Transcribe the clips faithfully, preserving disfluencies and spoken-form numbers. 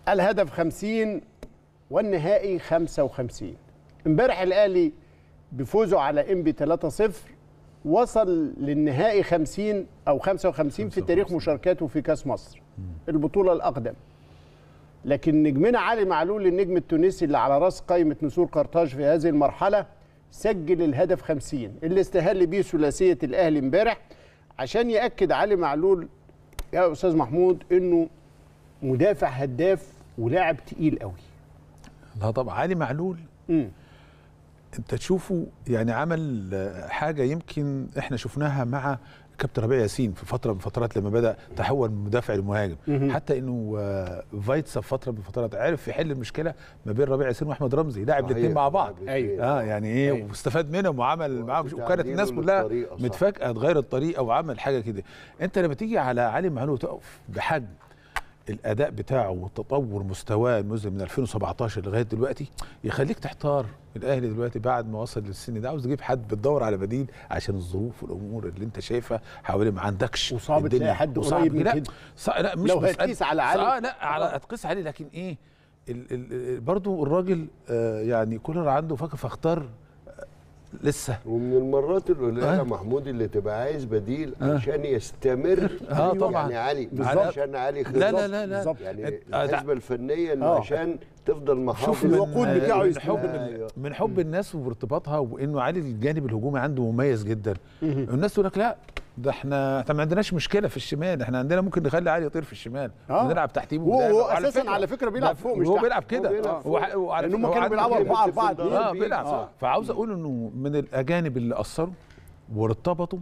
الهدف خمسين والنهائي خمسة وخمسين. امبارح الاهلي بفوزه على انبي ثلاثة صفر وصل للنهائي خمسين او خمسة وخمسين في تاريخ مشاركاته في كاس مصر البطوله الاقدم. لكن نجمنا علي معلول النجم التونسي اللي على راس قائمه نسور قرطاج في هذه المرحله سجل الهدف خمسين اللي استهل بيه ثلاثيه الاهلي امبارح، عشان ياكد علي معلول يا استاذ محمود انه مدافع هداف ولاعب تقيل قوي. لا طبعا علي معلول امم انت تشوفه يعني عمل حاجه يمكن احنا شفناها مع كابتن ربيع ياسين في فتره من الفترات لما بدا تحول من مدافع لمهاجم، حتى انه فايتسا في فتره من الفترات عرف يحل المشكله ما بين ربيع ياسين واحمد رمزي، لاعب الاثنين مع بعض. ايوه اه يعني ايه أيوه. واستفاد منهم وعمل معاهم، وكانت الناس كلها متفاجئه اتغير الطريقه وعمل حاجه كده. انت لما تيجي على علي معلول تقف بحجم الاداء بتاعه وتطور مستواه المذهل من ألفين وسبعتاشر لغايه دلوقتي يخليك تحتار. الاهلي دلوقتي بعد ما وصل للسن ده عاوز تجيب حد بتدور على بديل عشان الظروف والامور اللي انت شايفها حوالي ما عندكش، وصعب تلاقي حد قريب من كده. لا مش لو هتقيس على علي اه لا على هتقيس عليه، لكن ايه ال ال برضو الراجل آه يعني كولر عنده فكر فاختار لسه. ومن المرات القليله آه. محمود اللي تبقى عايز بديل آه. عشان يستمر. اه طبعا يعني علي بالظبط عشان علي لا لا لا لا يعني الحسبه الفنيه انه آه. عشان تفضل محافظ الوقود بتاعه من حب آه. من حب الناس وارتباطها، وانه علي الجانب الهجومي عنده مميز جدا. الناس تقول لك لا ده احنا احنا ما عندناش مشكله في الشمال، احنا عندنا ممكن نخلي علي يطير في الشمال آه. ونلعب تحتيه. هو اساسا على فكره بيلعب فوق مش هو بيلعب كده، لان هم كانوا بيلعبوا أربعة أربعة اه بيلعب آه. فعاوز اقول انه من الاجانب اللي اثروا وارتبطوا.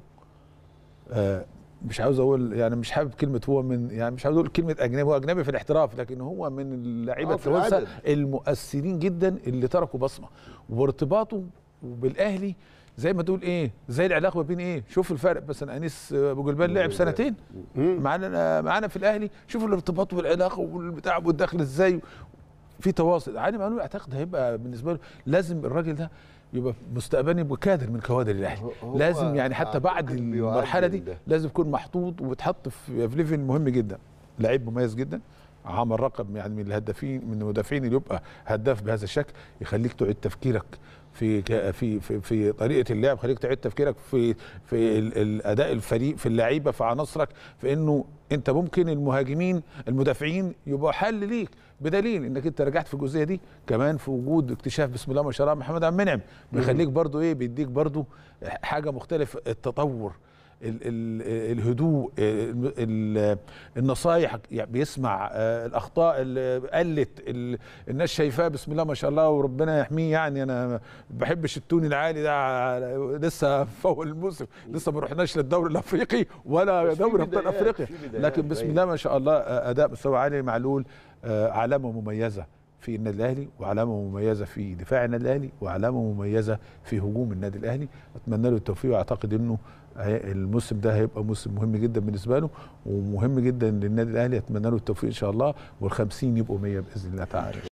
آه مش عاوز اقول يعني مش حابب كلمه هو من يعني مش عاوز اقول كلمه اجنبي، هو اجنبي في الاحتراف، لكن هو من اللعيبه التوانسه المؤثرين جدا اللي تركوا بصمه. وارتباطه بالاهلي زي ما تقول ايه زي العلاقه ما بين ايه، شوف الفرق مثلا انيس ابو جلبان لعب سنتين معانا معانا في الاهلي، شوف الارتباط والعلاقه والبتاع والدخل ازاي في تواصل. علي معلول اعتقد هيبقى بالنسبه له لازم الراجل ده يبقى مستقبلي يبقى كادر من كوادر الاهلي، لازم يعني حتى بعد المرحله دي لازم يكون محطوط وبيتحط في ليفل مهم جدا. لعيب مميز جدا، عمل رقم يعني من الهدافين من المدافعين اللي يبقى هداف بهذا الشكل، يخليك تعيد تفكيرك في في في في طريقه اللعب، خليك تعيد تفكيرك في في الاداء الفريق في اللعيبه في عناصرك، في انه انت ممكن المهاجمين المدافعين يبقوا حل ليك، بدليل انك انت رجعت في الجزئيه دي كمان في وجود اكتشاف بسم الله ما شاء الله محمد عبد المنعم، بيخليك برضو ايه بيديك برضو حاجه مختلفه، التطور ال ال الهدوء ال النصايح يعني بيسمع الاخطاء اللي قلت الناس شايفاه بسم الله ما شاء الله وربنا يحميه. يعني انا ما بحبش التون العالي ده، لسه فوق الموسم لسه ما رحناش للدوري الافريقي ولا دوري ابطال افريقيا، لكن بسم الله ما شاء الله اداء مستوى عالي. معلول علامه مميزه في النادي الاهلي، وعلامه مميزه في دفاع النادي الاهلي، وعلامه مميزه في هجوم النادي الاهلي. اتمنى له التوفيق، واعتقد انه الموسم ده هيبقى موسم مهم جدا بالنسبه له ومهم جدا للنادي الاهلي. اتمنى له التوفيق ان شاء الله، والخمسين يبقوا مية باذن الله تعالى.